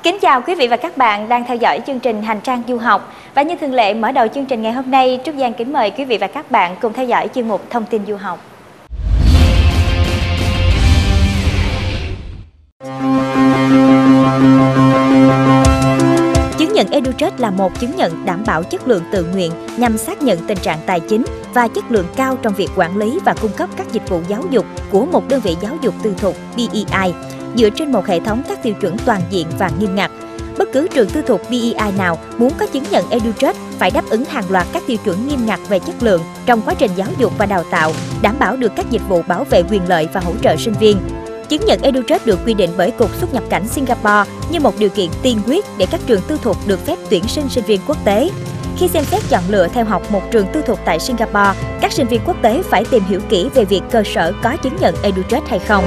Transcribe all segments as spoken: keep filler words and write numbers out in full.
Kính chào quý vị và các bạn đang theo dõi chương trình Hành trang du học. Và như thường lệ, mở đầu chương trình ngày hôm nay, Trúc Giang kính mời quý vị và các bạn cùng theo dõi chuyên mục Thông tin du học. Chứng nhận EduTrust là một chứng nhận đảm bảo chất lượng tự nguyện nhằm xác nhận tình trạng tài chính và chất lượng cao trong việc quản lý và cung cấp các dịch vụ giáo dục của một đơn vị giáo dục tư thục B E I, dựa trên một hệ thống các tiêu chuẩn toàn diện và nghiêm ngặt. Bất cứ trường tư thục B E I nào muốn có chứng nhận EduTrust phải đáp ứng hàng loạt các tiêu chuẩn nghiêm ngặt về chất lượng trong quá trình giáo dục và đào tạo, đảm bảo được các dịch vụ bảo vệ quyền lợi và hỗ trợ sinh viên. Chứng nhận EduTrust được quy định bởi Cục Xuất nhập cảnh Singapore như một điều kiện tiên quyết để các trường tư thục được phép tuyển sinh sinh viên quốc tế. Khi xem xét chọn lựa theo học một trường tư thục tại Singapore, các sinh viên quốc tế phải tìm hiểu kỹ về việc cơ sở có chứng nhận EduTrust hay không.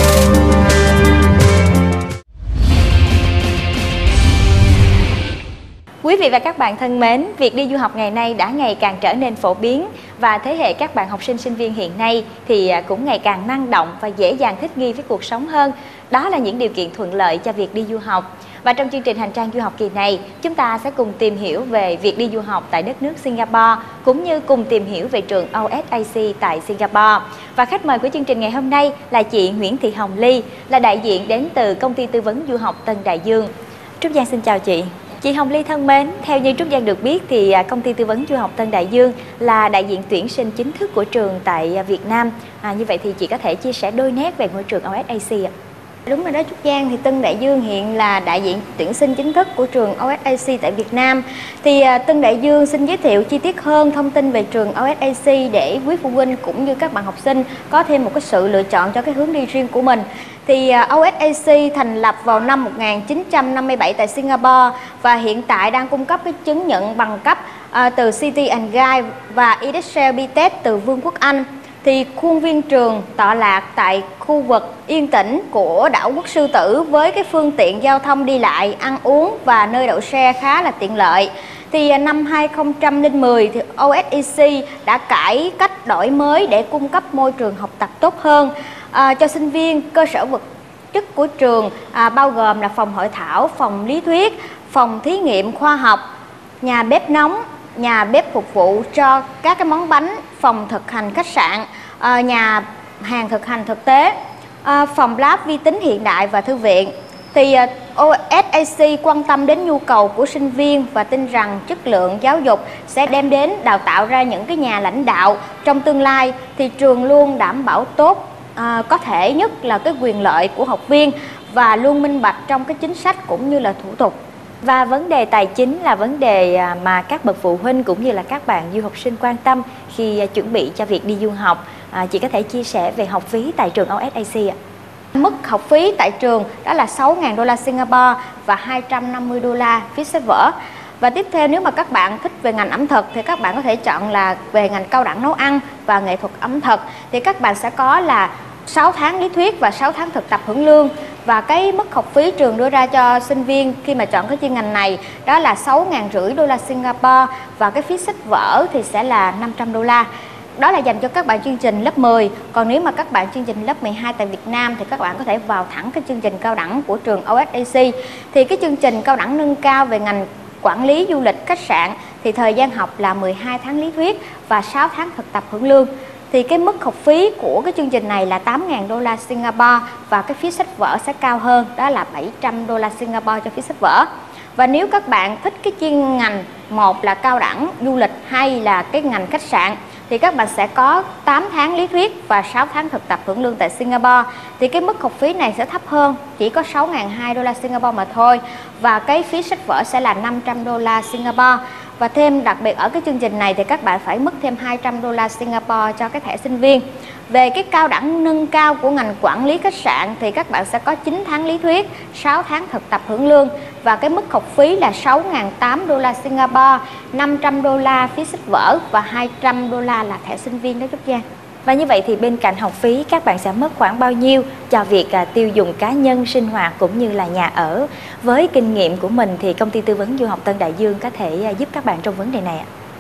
Quý vị và các bạn thân mến, việc đi du học ngày nay đã ngày càng trở nên phổ biến và thế hệ các bạn học sinh sinh viên hiện nay thì cũng ngày càng năng động và dễ dàng thích nghi với cuộc sống hơn. Đó là những điều kiện thuận lợi cho việc đi du học. Và trong chương trình Hành trang du học kỳ này, chúng ta sẽ cùng tìm hiểu về việc đi du học tại đất nước Singapore, cũng như cùng tìm hiểu về trường O S A C tại Singapore. Và khách mời của chương trình ngày hôm nay là chị Nguyễn Thị Hồng Ly, là đại diện đến từ công ty tư vấn du học Tân Đại Dương. Trúc Giang xin chào chị. Chị Hồng Ly thân mến, theo như Trúc Giang được biết thì công ty tư vấn du học Tân Đại Dương là đại diện tuyển sinh chính thức của trường tại Việt Nam. À, như vậy thì chị có thể chia sẻ đôi nét về ngôi trường O S A C ạ? Đúng rồi đó Trúc Giang, thì Tân Đại Dương hiện là đại diện tuyển sinh chính thức của trường O S A C tại Việt Nam. Thì uh, Tân Đại Dương xin giới thiệu chi tiết hơn thông tin về trường O S A C để quý phụ huynh cũng như các bạn học sinh có thêm một cái sự lựa chọn cho cái hướng đi riêng của mình. Thì uh, O S A C thành lập vào năm một nghìn chín trăm năm mươi bảy tại Singapore và hiện tại đang cung cấp cái chứng nhận bằng cấp uh, từ City and Guilds và E D S L B Test từ Vương quốc Anh. Thì khuôn viên trường tọa lạc tại khu vực yên tĩnh của đảo quốc Sư Tử với cái phương tiện giao thông đi lại, ăn uống và nơi đậu xe khá là tiện lợi. Thì năm hai không không không thì O S A C đã cải cách đổi mới để cung cấp môi trường học tập tốt hơn à, cho sinh viên. Cơ sở vật chất của trường à, bao gồm là phòng hội thảo, phòng lý thuyết, phòng thí nghiệm khoa học, nhà bếp nóng, nhà bếp phục vụ cho các cái món bánh, phòng thực hành khách sạn, à, nhà hàng thực hành thực tế, à, phòng lab vi tính hiện đại và thư viện. Thì à, O S A C quan tâm đến nhu cầu của sinh viên và tin rằng chất lượng giáo dục sẽ đem đến đào tạo ra những cái nhà lãnh đạo trong tương lai. Thì trường luôn đảm bảo tốt à, có thể nhất là cái quyền lợi của học viên và luôn minh bạch trong cái chính sách cũng như là thủ tục. Và vấn đề tài chính là vấn đề mà các bậc phụ huynh cũng như là các bạn du học sinh quan tâm khi chuẩn bị cho việc đi du học. À, chị có thể chia sẻ về học phí tại trường O S A C ạ? Mức học phí tại trường đó là sáu nghìn đô la Singapore và hai trăm năm mươi đô la phí sách vở. Và tiếp theo, nếu mà các bạn thích về ngành ẩm thực thì các bạn có thể chọn là về ngành cao đẳng nấu ăn và nghệ thuật ẩm thực. Thì các bạn sẽ có là sáu tháng lý thuyết và sáu tháng thực tập hưởng lương. Và cái mức học phí trường đưa ra cho sinh viên khi mà chọn cái chuyên ngành này đó là sáu nghìn rưỡi đô la Singapore và cái phí sách vở thì sẽ là năm trăm đô la. Đó là dành cho các bạn chương trình lớp mười. Còn nếu mà các bạn chương trình lớp mười hai tại Việt Nam thì các bạn có thể vào thẳng cái chương trình cao đẳng của trường O S A C. Thì cái chương trình cao đẳng nâng cao về ngành quản lý du lịch khách sạn thì thời gian học là mười hai tháng lý thuyết và sáu tháng thực tập hưởng lương. Thì cái mức học phí của cái chương trình này là tám nghìn đô la Singapore và cái phí sách vở sẽ cao hơn, đó là bảy trăm đô la Singapore cho phí sách vở. Và nếu các bạn thích cái chuyên ngành, một là cao đẳng du lịch hay là cái ngành khách sạn thì các bạn sẽ có tám tháng lý thuyết và sáu tháng thực tập hưởng lương tại Singapore. Thì cái mức học phí này sẽ thấp hơn, chỉ có sáu nghìn hai trăm đô la Singapore mà thôi. Và cái phí sách vở sẽ là năm trăm đô la Singapore. Và thêm đặc biệt ở cái chương trình này thì các bạn phải mất thêm hai trăm đô la Singapore cho cái thẻ sinh viên. Về cái cao đẳng nâng cao của ngành quản lý khách sạn thì các bạn sẽ có chín tháng lý thuyết, sáu tháng thực tập hưởng lương. Và cái mức học phí là sáu nghìn tám trăm đô la Singapore, năm trăm đô la phí sách vở và hai trăm đô la là thẻ sinh viên đó Trúc Giang. Và như vậy thì bên cạnh học phí các bạn sẽ mất khoảng bao nhiêu cho việc à, tiêu dùng cá nhân, sinh hoạt cũng như là nhà ở? Với kinh nghiệm của mình thì công ty tư vấn du học Tân Đại Dương có thể à, giúp các bạn trong vấn đề này ạ?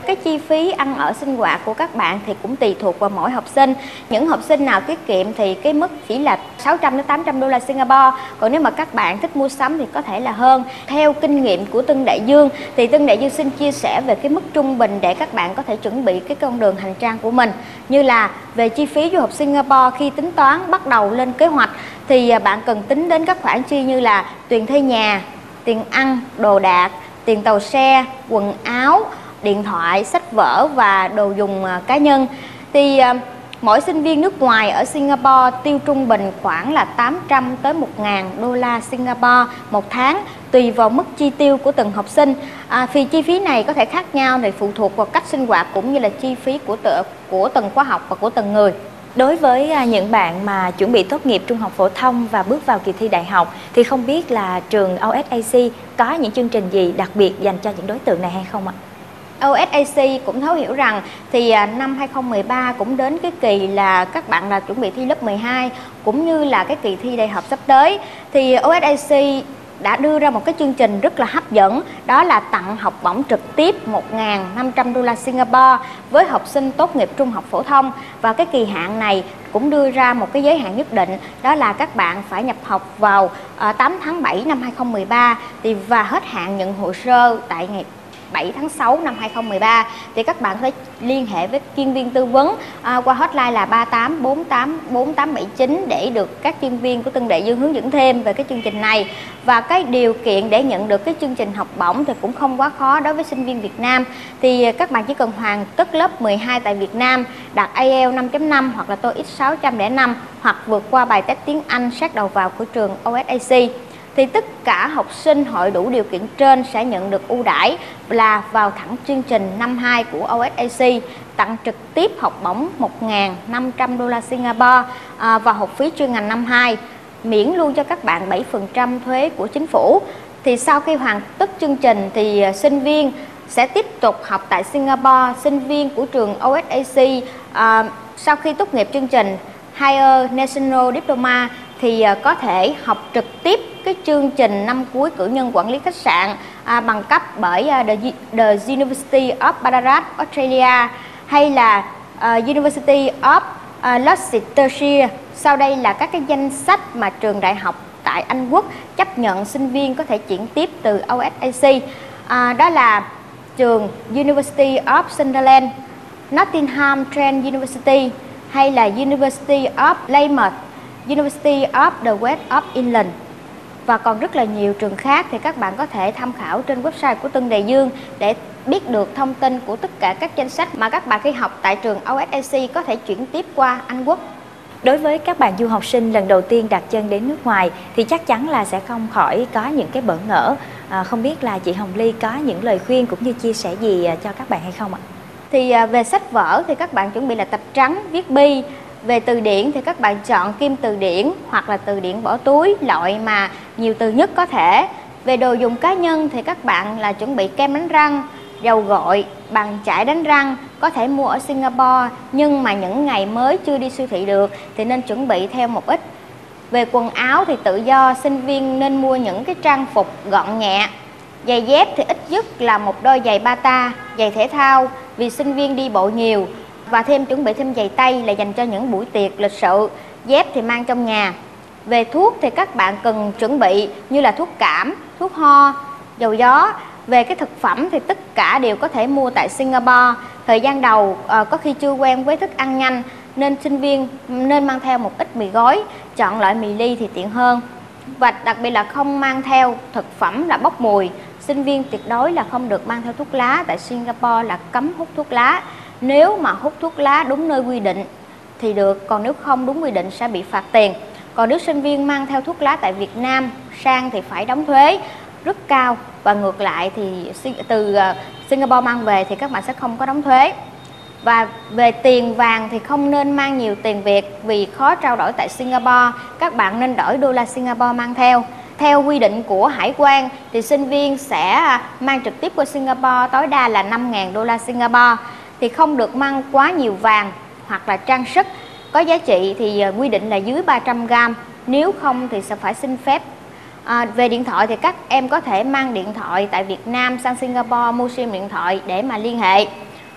cái chi phí ăn ở sinh hoạt của các bạn thì cũng tùy thuộc vào mỗi học sinh. Những học sinh nào tiết kiệm thì cái mức chỉ là sáu trăm đến tám trăm đô la Singapore. Còn nếu mà các bạn thích mua sắm thì có thể là hơn. Theo kinh nghiệm của Tân Đại Dương thì Tân Đại Dương xin chia sẻ về cái mức trung bình để các bạn có thể chuẩn bị cái con đường hành trang của mình. Như là về chi phí du học Singapore, khi tính toán bắt đầu lên kế hoạch thì bạn cần tính đến các khoản chi như là tiền thuê nhà, tiền ăn, đồ đạc, tiền tàu xe, quần áo, điện thoại, sách vở và đồ dùng cá nhân. Thì mỗi sinh viên nước ngoài ở Singapore tiêu trung bình khoảng là tám trăm tới một nghìn đô la Singapore một tháng, tùy vào mức chi tiêu của từng học sinh. À, vì chi phí này có thể khác nhau để phụ thuộc vào cách sinh hoạt cũng như là chi phí của tự, của từng khóa học và của từng người. Đối với những bạn mà chuẩn bị tốt nghiệp trung học phổ thông và bước vào kỳ thi đại học thì không biết là trường o ét a xê có những chương trình gì đặc biệt dành cho những đối tượng này hay không ạ? o ét a xê cũng thấu hiểu rằng thì năm hai không một ba cũng đến cái kỳ là các bạn là chuẩn bị thi lớp mười hai cũng như là cái kỳ thi đại học sắp tới. Thì o ét a xê đã đưa ra một cái chương trình rất là hấp dẫn, đó là tặng học bổng trực tiếp một nghìn năm trăm đô la Singapore với học sinh tốt nghiệp trung học phổ thông. Và cái kỳ hạn này cũng đưa ra một cái giới hạn nhất định, đó là các bạn phải nhập học vào uh, tám tháng bảy năm hai không một ba thì và hết hạn nhận hồ sơ tại ngày bảy tháng sáu năm hai không một ba. Thì các bạn có thể liên hệ với chuyên viên tư vấn à, qua hotline là ba tám bốn tám bốn tám bảy chín để được các chuyên viên của Tân Đại Dương hướng dẫn thêm về cái chương trình này. Và cái điều kiện để nhận được cái chương trình học bổng thì cũng không quá khó đối với sinh viên Việt Nam. Thì các bạn chỉ cần hoàn tất lớp mười hai tại Việt Nam, đạt ai eo năm chấm năm hoặc là TOEIC sáu không năm hoặc vượt qua bài test tiếng Anh sát đầu vào của trường o ét a xê. Thì tất cả học sinh hội đủ điều kiện trên sẽ nhận được ưu đãi là vào thẳng chương trình năm hai của o ét a xê, tặng trực tiếp học bổng một nghìn năm trăm đô la Singapore à, và học phí chuyên ngành năm hai, miễn luôn cho các bạn bảy phần trăm thuế của chính phủ. Thì sau khi hoàn tất chương trình thì sinh viên sẽ tiếp tục học tại Singapore. Sinh viên của trường o ét a xê à, sau khi tốt nghiệp chương trình Higher National Diploma thì có thể học trực tiếp cái chương trình năm cuối cử nhân quản lý khách sạn à, bằng cấp bởi uh, the, the University of Ballarat, Australia, hay là uh, University of uh, Leicestershire. Sau đây là các cái danh sách mà trường đại học tại Anh Quốc chấp nhận sinh viên có thể chuyển tiếp từ o ét a xê. À, đó là trường University of Sunderland, Nottingham Trent University, hay là University of Plymouth, University of the West of England. Và còn rất là nhiều trường khác thì các bạn có thể tham khảo trên website của Tân Đại Dương để biết được thông tin của tất cả các danh sách mà các bạn khi học tại trường o ét a xê có thể chuyển tiếp qua Anh Quốc. Đối với các bạn du học sinh lần đầu tiên đặt chân đến nước ngoài thì chắc chắn là sẽ không khỏi có những cái bỡ ngỡ. À, không biết là chị Hồng Ly có những lời khuyên cũng như chia sẻ gì cho các bạn hay không ạ? Thì về sách vở thì các bạn chuẩn bị là tập trắng, viết bi. Về từ điển thì các bạn chọn kim từ điển hoặc là từ điển bỏ túi, loại mà nhiều từ nhất có thể. Về đồ dùng cá nhân thì các bạn là chuẩn bị kem đánh răng, dầu gội, bàn chải đánh răng, có thể mua ở Singapore nhưng mà những ngày mới chưa đi siêu thị được thì nên chuẩn bị theo một ít. Về quần áo thì tự do, sinh viên nên mua những cái trang phục gọn nhẹ. Giày dép thì ít nhất là một đôi giày bata, giày thể thao vì sinh viên đi bộ nhiều. Và thêm chuẩn bị thêm giày tay là dành cho những buổi tiệc lịch sự. Dép thì mang trong nhà. Về thuốc thì các bạn cần chuẩn bị như là thuốc cảm, thuốc ho, dầu gió. Về cái thực phẩm thì tất cả đều có thể mua tại Singapore. Thời gian đầu à, có khi chưa quen với thức ăn nhanh nên sinh viên nên mang theo một ít mì gói, chọn loại mì ly thì tiện hơn. Và đặc biệt là không mang theo thực phẩm là bốc mùi. Sinh viên tuyệt đối là không được mang theo thuốc lá, tại Singapore là cấm hút thuốc lá. Nếu mà hút thuốc lá đúng nơi quy định thì được, còn nếu không đúng quy định sẽ bị phạt tiền. Còn nếu sinh viên mang theo thuốc lá tại Việt Nam sang thì phải đóng thuế rất cao, và ngược lại thì từ Singapore mang về thì các bạn sẽ không có đóng thuế. Và về tiền vàng thì không nên mang nhiều tiền Việt vì khó trao đổi tại Singapore. Các bạn nên đổi đô la Singapore mang theo. Theo quy định của hải quan thì sinh viên sẽ mang trực tiếp qua Singapore tối đa là năm nghìn đô la Singapore. Thì không được mang quá nhiều vàng hoặc là trang sức có giá trị thì quy định là dưới ba trăm gam, nếu không thì sẽ phải xin phép. À, về điện thoại thì các em có thể mang điện thoại tại Việt Nam sang Singapore mua sim điện thoại để mà liên hệ.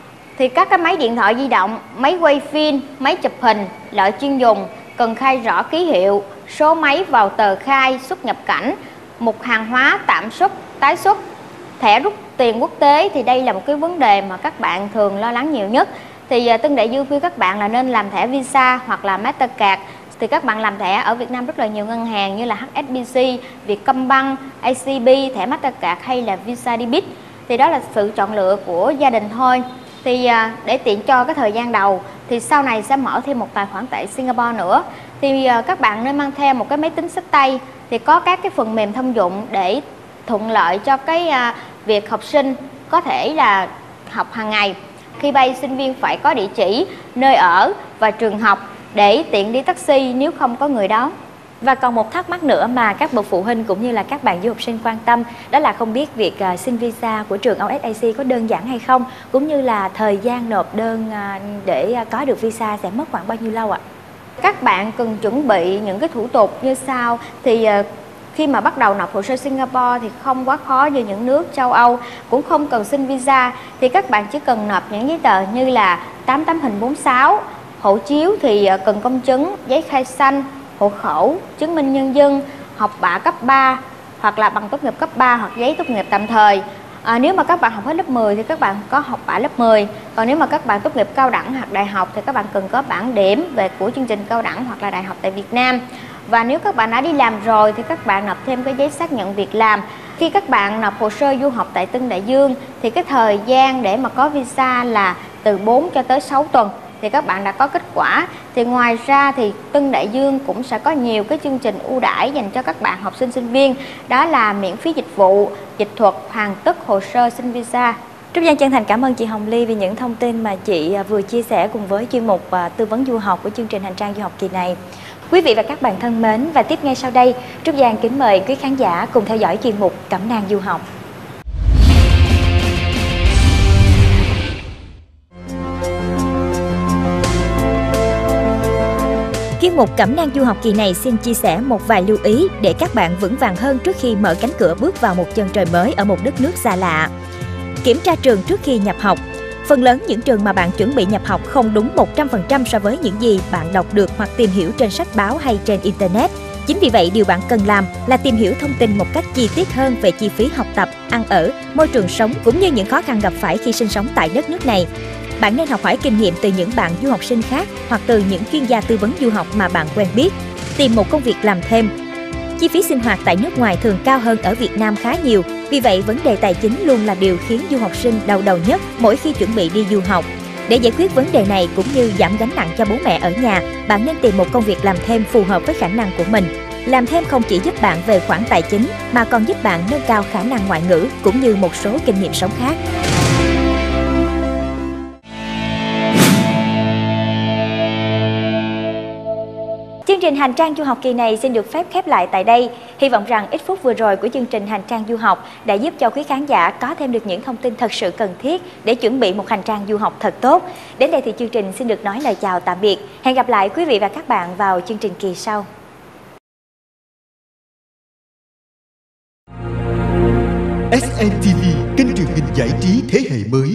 thì các cái máy điện thoại di động, máy quay phim, máy chụp hình, loại chuyên dùng cần khai rõ ký hiệu, số máy vào tờ khai xuất nhập cảnh, mục hàng hóa tạm xuất, tái xuất, thẻ rút tiền quốc tế. Thì đây là một cái vấn đề mà các bạn thường lo lắng nhiều nhất. Thì Tân Đại Dương khuyên các bạn là nên làm thẻ Visa hoặc là Mastercard. Thì các bạn làm thẻ ở Việt Nam rất là nhiều ngân hàng như là hát ét bê xê, Vietcombank, a xê bê, thẻ Mastercard hay là Visa Debit. Thì đó là sự chọn lựa của gia đình thôi. Thì để tiện cho cái thời gian đầu thì sau này sẽ mở thêm một tài khoản tại Singapore nữa. Thì các bạn nên mang theo một cái máy tính xách tay, thì có các cái phần mềm thông dụng để thuận lợi cho cái việc học sinh có thể là học hàng ngày. Khi bay, sinh viên phải có địa chỉ, nơi ở và trường học để tiện đi taxi nếu không có người đó. Và còn một thắc mắc nữa mà các bậc phụ huynh cũng như là các bạn du học sinh quan tâm, đó là không biết việc uh, xin visa của trường o ét a xê có đơn giản hay không, cũng như là thời gian nộp đơn uh, để uh, có được visa sẽ mất khoảng bao nhiêu lâu ạ? Các bạn cần chuẩn bị những cái thủ tục như sau. Thì uh, khi mà bắt đầu nộp hồ sơ Singapore thì không quá khó như những nước châu Âu, cũng không cần xin visa. Thì các bạn chỉ cần nộp những giấy tờ như là tám tấm hình bốn sáu, hộ chiếu thì cần công chứng, giấy khai sinh, hộ khẩu, chứng minh nhân dân, học bạ cấp ba hoặc là bằng tốt nghiệp cấp ba hoặc giấy tốt nghiệp tạm thời. À, nếu mà các bạn học hết lớp mười thì các bạn có học bạ lớp mười. Còn nếu mà các bạn tốt nghiệp cao đẳng hoặc đại học thì các bạn cần có bảng điểm về của chương trình cao đẳng hoặc là đại học tại Việt Nam. Và nếu các bạn đã đi làm rồi thì các bạn nộp thêm cái giấy xác nhận việc làm. Khi các bạn nộp hồ sơ du học tại Tân Đại Dương thì cái thời gian để mà có visa là từ bốn cho tới sáu tuần thì các bạn đã có kết quả. Thì ngoài ra thì Tân Đại Dương cũng sẽ có nhiều cái chương trình ưu đãi dành cho các bạn học sinh sinh viên, đó là miễn phí dịch vụ, dịch thuật, hoàn tất hồ sơ xin visa. Trúc Giang chân thành cảm ơn chị Hồng Ly vì những thông tin mà chị vừa chia sẻ cùng với chuyên mục tư vấn du học của chương trình Hành trang du học kỳ này. Quý vị và các bạn thân mến, và tiếp ngay sau đây, Trúc Giang kính mời quý khán giả cùng theo dõi chuyên mục Cẩm nang du học. Chuyên mục Cẩm nang du học kỳ này xin chia sẻ một vài lưu ý để các bạn vững vàng hơn trước khi mở cánh cửa bước vào một chân trời mới ở một đất nước xa lạ. Kiểm tra trường trước khi nhập học. Phần lớn những trường mà bạn chuẩn bị nhập học không đúng một trăm phần trăm so với những gì bạn đọc được hoặc tìm hiểu trên sách báo hay trên Internet. Chính vì vậy, điều bạn cần làm là tìm hiểu thông tin một cách chi tiết hơn về chi phí học tập, ăn ở, môi trường sống cũng như những khó khăn gặp phải khi sinh sống tại đất nước này. Bạn nên học hỏi kinh nghiệm từ những bạn du học sinh khác hoặc từ những chuyên gia tư vấn du học mà bạn quen biết. Tìm một công việc làm thêm. Chi phí sinh hoạt tại nước ngoài thường cao hơn ở Việt Nam khá nhiều, vì vậy vấn đề tài chính luôn là điều khiến du học sinh đau đầu nhất mỗi khi chuẩn bị đi du học. Để giải quyết vấn đề này cũng như giảm gánh nặng cho bố mẹ ở nhà, bạn nên tìm một công việc làm thêm phù hợp với khả năng của mình. Làm thêm không chỉ giúp bạn về khoản tài chính mà còn giúp bạn nâng cao khả năng ngoại ngữ cũng như một số kinh nghiệm sống khác. Chương trình Hành trang du học kỳ này xin được phép khép lại tại đây. Hy vọng rằng ít phút vừa rồi của chương trình Hành trang du học đã giúp cho quý khán giả có thêm được những thông tin thật sự cần thiết để chuẩn bị một hành trang du học thật tốt. Đến đây thì chương trình xin được nói lời chào tạm biệt. Hẹn gặp lại quý vị và các bạn vào chương trình kỳ sau. ét en ti vi, kênh truyền hình giải trí thế hệ mới.